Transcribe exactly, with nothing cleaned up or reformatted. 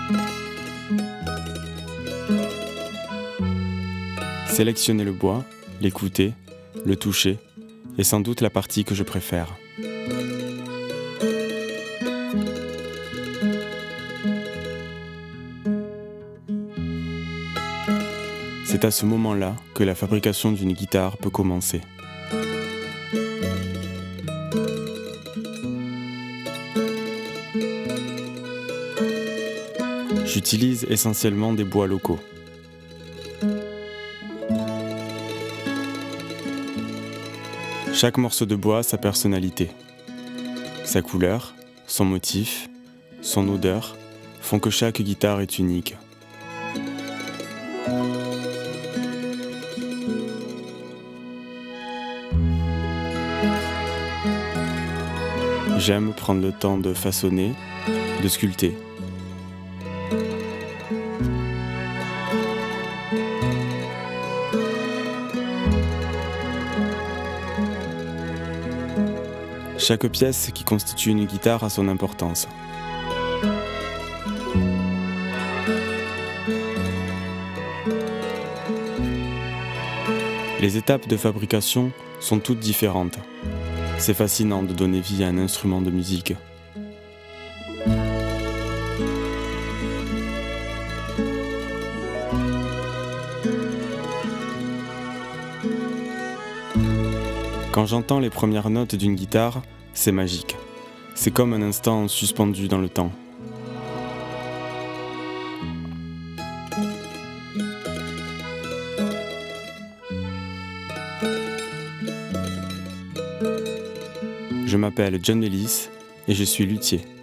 Sélectionner le bois, l'écouter, le toucher, est sans doute la partie que je préfère. C'est à ce moment-là que la fabrication d'une guitare peut commencer. J'utilise essentiellement des bois locaux. Chaque morceau de bois a sa personnalité. Sa couleur, son motif, son odeur font que chaque guitare est unique. J'aime prendre le temps de façonner, de sculpter. Chaque pièce qui constitue une guitare a son importance. Les étapes de fabrication sont toutes différentes. C'est fascinant de donner vie à un instrument de musique. Quand j'entends les premières notes d'une guitare, c'est magique. C'est comme un instant suspendu dans le temps. Je m'appelle John Ellis et je suis luthier.